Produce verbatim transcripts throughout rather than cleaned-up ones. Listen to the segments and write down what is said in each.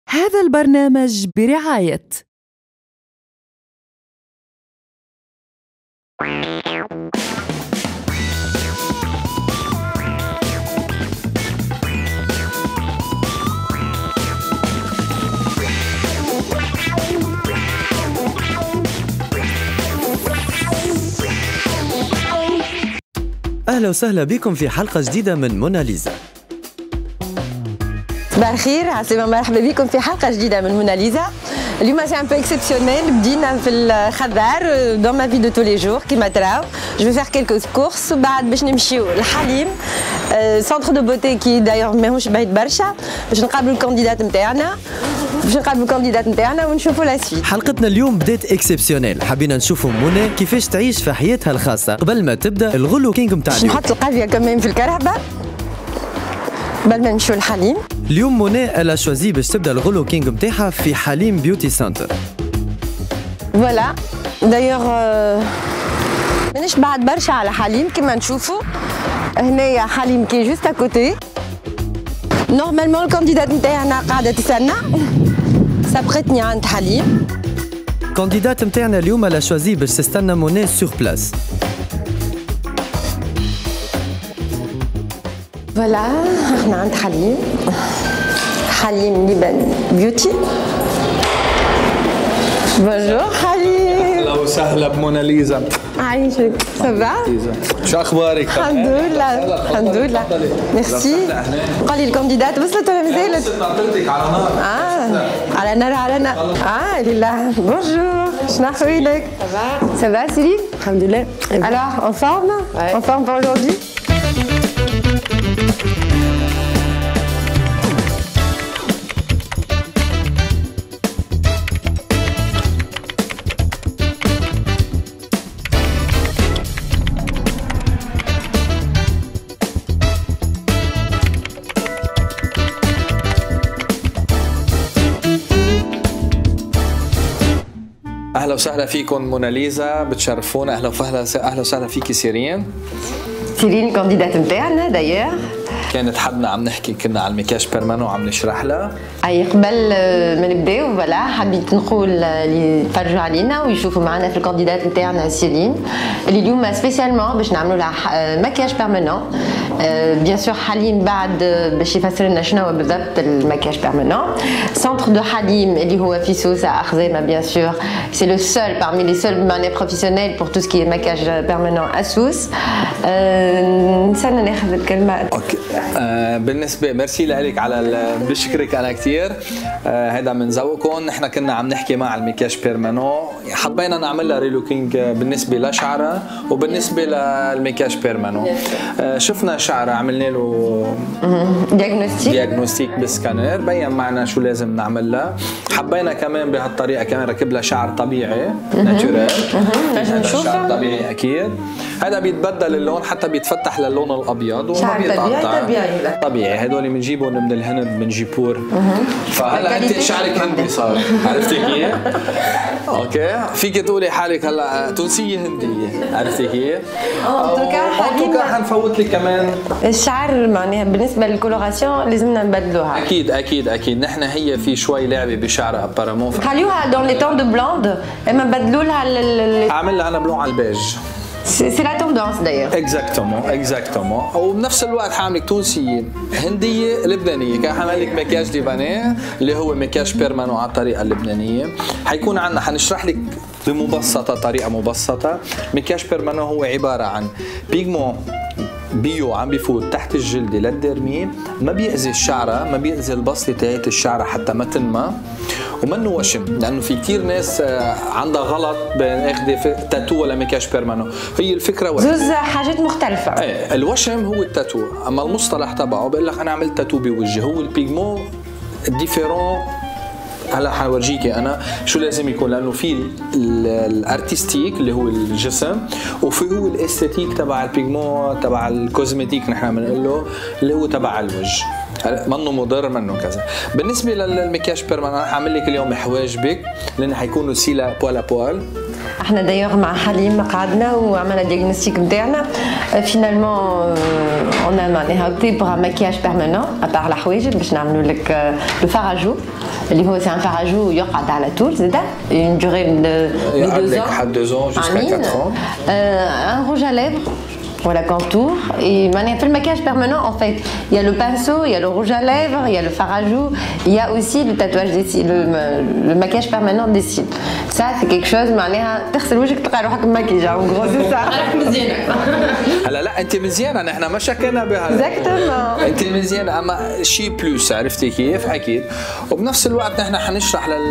هذا البرنامج برعاية أهلا وسهلا بكم في حلقة جديدة من موناليزا. صباح الخير، عسلامة، مرحبا بكم في حلقة جديدة من موناليزا. اليوم سي ان بو اكسبسيونيل، بدينا في الخضار دون ما في دو تو لي جور كيما تراو. جو فيغ كيلكو كورس وبعد باش نمشيو لحليم سونتر دو بوتي كي دايوغ ماهوش بعيد برشا، باش نقابلوا الكانديدات نتاعنا باش نقابلوا الكانديدات نتاعنا ونشوفوا لا سويت. حلقتنا اليوم بدات اكسبسيونيل، حبينا نشوفوا منى كيفاش تعيش في حياتها الخاصة قبل ما تبدا الغلو كينغ نتاع اليوم. نحط القافية كمان في الكرهبة قبل ما نمشيو لحليم. اليوم منى الا شوازي باش تبدا الغلو كينغ نتاعها في حليم بيوتي سنتر. فوالا دايوغ مانيش بعد برشا على حليم كيما نشوفوا هنايا حليم كي جوست اكوتي. نورمالمون الكانديدات نتاعنا قاعده تستنى سابقتني عند حليم. الكانديدات نتاعنا اليوم الا شوازي باش تستنى منى سور بلاس. فوالا احنا عند حليم حليم لبن بيوتي. بونجور حليم. اهلا وسهلا بموناليزا. عايشك صباح. شو اخبارك؟ الحمد لله الحمد لله. ميرسي. قال لي الكانديدات وصلت ولا مازالت؟ وصلت نعطيتك على نار. اه على نار على نار. اه لله. بونجور. شنو احوالك؟ Ça Ça va Céline? الحمد لله. Alors en forme? Ouais. En forme pour aujourd'hui? اهلا وسهلا فيكم موناليزا، بتشرفونا. اهلا وسهلا اهلا وسهلا فيكي سيرين. سيرين الكانديدات نتاعنا دايوغ. كانت حدنا عم نحكي كنا على المكياج بيرمانو وعم نشرح لها. اي قبل ما نبداو فوالا حبيت نقول اللي يتفرجوا علينا ويشوفوا معنا في الكانديدات نتاعنا سيرين اللي اليوم سبيسيالمون باش نعملوا لها مكياج بيرمانون. بيان سور حليم بعد باش يفسر لنا شنو هو بالضبط المكياج بيرمانون. سونتر دو حليم اللي هو في سوسة أخزيمة بيان سور سي لو سول parmi les seuls معناها بروفيسيونيل pour tout ce qui est maquillage permanent à سوس. نستنى ناخذ الكلمة. اوكي. آه بالنسبه ميرسي لك على بشكرك انا كثير. آه هذا من ذوقكم. نحن كنا عم نحكي مع المكياج بيرمانو، حبينا نعمل لها ريلوكينج بالنسبه لشعرها وبالنسبه للمكياج بيرمانو. آه شفنا شعرها عملنا له دياغنوستيك دياغنوستيك بالسكانر، بين معنا شو لازم نعمل لها. حبينا كمان بهالطريقه كمان ركب لها شعر طبيعي ناتشورال. نجم نشوفها طبيعي اكيد. هذا بيتبدل اللون حتى بيتفتح للون الابيض وما بيتقطع. طبيعي طبيعي. هدول بنجيبهم من الهند من جيبور. فهلا انت شعرك هندي صار، عرفتي كيف؟ اوكي، فيك تقولي حالك هلا تونسيه هنديه، عرفتي كيف؟ اوكي حنفوت لك كمان الشعر معناها بالنسبه للكولوراسيون لازمنا نبدلوها. اكيد اكيد اكيد. نحن هي في شوي لعبه بشعرها ابارامون. خليوها دون لي تون دو بلوند اما بدلوا لها. اعمل لها انا بلون على البيج. سي لا توندونس دايوغ. اكزاكتومون اكزاكتومون. وبنفس الوقت حعملك تونسيه هنديه لبنانيه. كان حعمل لك مكياج لبناني اللي هو مكياج بيرمانو على الطريقه اللبنانيه. حيكون عندنا حنشرح لك بمبسطه طريقه مبسطه. مكياج بيرمانو هو عباره عن بيغمون بيو عم بيفوت تحت الجلدة للدرمي، ما بيأذي الشعرة، ما بيأذي البصلة تاعت الشعرة حتى ما تنمى، ومنه وشم. لأنه في كتير ناس عندها غلط بين اخذ تاتو ولا مكياج بيرمانو. هي الفكرة واحدة، زوز حاجات مختلفة. ايه الوشم هو التاتو، أما المصطلح تبعه بقول لك أنا عملت تاتو بوجهي. هو البيغمون ديفيرون. هلا حورجيكي انا شو لازم يكون، لانه في الارتستيك اللي هو الجسم وفي هو الاستيتيك تبع البيغمون تبع الكوزمتيك نحن بنقول له اللي هو تبع الوجه. منه مضر منه كذا. بالنسبه للمكياج بيرمانون رح اعمل لك اليوم حواجبك لان حيكونوا سيلا بوال بوال. احنا دايوغ مع حليم قعدنا وعملنا ديagnostic نتاعنا فينالمون اون معناها اوبتي بوغ ماكياج بيرمانون ابار الحواجب باش نعملوا لك لو فاراجو اللي هو سي ان فاراجو يقعد على طول زادا اون دوغي دو deux ans لحد deux ans jusqu'à quatre ans. Un rouge à lèvres pour la contour et maintenant le maquillage permanent en fait il y a le pinceau, il y a le rouge à lèvres, il y a le fard à joues, il y a aussi le tatouage des cils, le, le maquillage permanent des cils. Ça c'est quelque chose معناها تغسل وجهك تلقى روحك مكياج en gros c'est ça. هلا لا انت مزيانه نحن ما شكينا بها. اكزاكتومون. انت مزيانه اما شيء بلوس عرفتي كيف؟ اكيد. وبنفس الوقت نحن حنشرح لل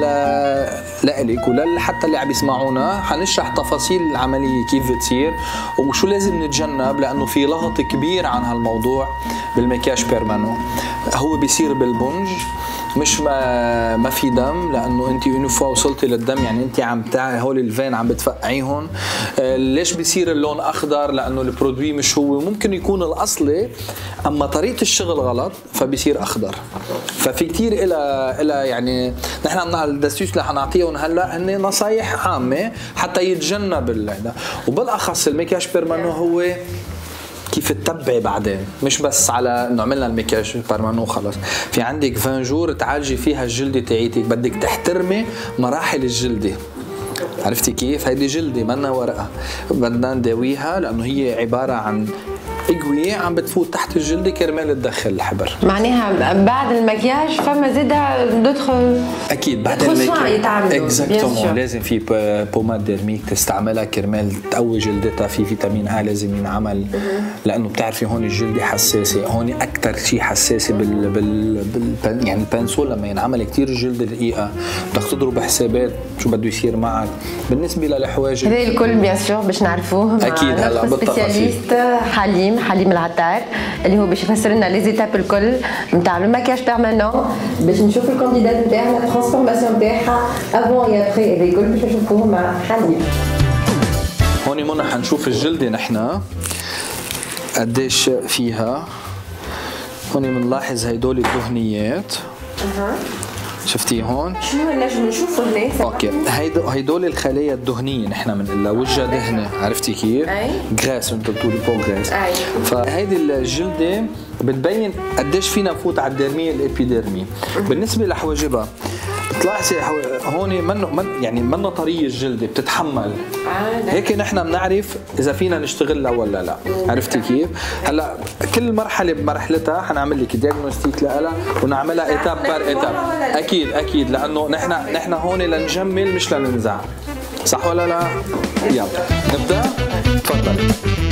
لك ولل حتى اللي عم يسمعونا حنشرح تفاصيل العمليه كيف بتصير وشو لازم نتجنب لانه في لغط كبير عن هالموضوع بالمكياج بيرمانون. هو بيصير بالبنج مش ما ما في دم لانه انت اون فوا وصلتي للدم يعني انت عم تاع هول الفين عم بتفقعيهم. آه ليش بيصير اللون اخضر؟ لانه البرودوي مش هو ممكن يكون الاصلي اما طريقه الشغل غلط فبيصير اخضر. ففي كثير الى الى يعني نحن عم الدستوس اللي حنعطيهم هلا هن نصايح عامه حتى يتجنب هذا. وبالاخص المكياج بيرمانون هو كيف تتبعي بعدين مش بس على انه عملنا المكياج بيرمانون خلص. في عندك عشرين جور تعالجي فيها الجلده تاعيتك بدك تحترمي مراحل الجلده. عرفتي كيف؟ هيدي جلده منا ورقه بدنا نداويها لانه هي عباره عن اقويه عم بتفوت تحت الجلده كرمال تدخل الحبر. معناها بعد المكياج فما زيدا دوتر اكيد بعد المكياج اكزاكتومون لازم في بوماد ديرميك تستعملها كرمال تقوي جلدتها. في فيتامين ا لازم ينعمل لانه بتعرفي هون الجلده حساسه، هون اكثر شيء حساسه بال, بال... بال... يعني البانسول لما ينعمل كثير الجلده دقيقه بدك تضرب حسابات شو بده يصير معك. بالنسبه للحواجب هذا الكل بيان سور باش نعرفوه اكيد هلا بالتفاصيل حليم حليم العطار اللي هو باش يفسر لنا لي زيتاب الكل نتاع الماكياج بيرمانون باش نشوف الكانديدات نتاعنا الترانسفورماسيون نتاعها افون اي ابري. هذا الكل باش نشوفوه مع حليم. هون منى حنشوف الجلده نحن قديش فيها. هون بنلاحظ هدول الدهنيات. اها شفتي هون؟ شنو نجم نشوفه هنا؟ اوكي هيدو هيدول الخلايا الدهنيه نحن بنقولها وجهها دهنه. عرفتي كيف؟ اي غراس انت بتقولي فوق غراس. اي فهيدي الجلده بتبين قديش فينا نفوت على الديرميه الابيديرمي. بالنسبه لحواجبها بتلاحظي هون منه من يعني منه طريه الجلده بتتحمل. آه هيك نحن بنعرف اذا فينا نشتغلها ولا لا. عرفتي كيف؟ هلا كل مرحله بمرحلتها حنعمل لك ديagnostic لها ونعملها ايتاب بار ايتاب. اكيد اكيد لانه نحن نحن هون لنجمل مش لننزع. صح ولا لا؟ يلا نبدا. تفضلي.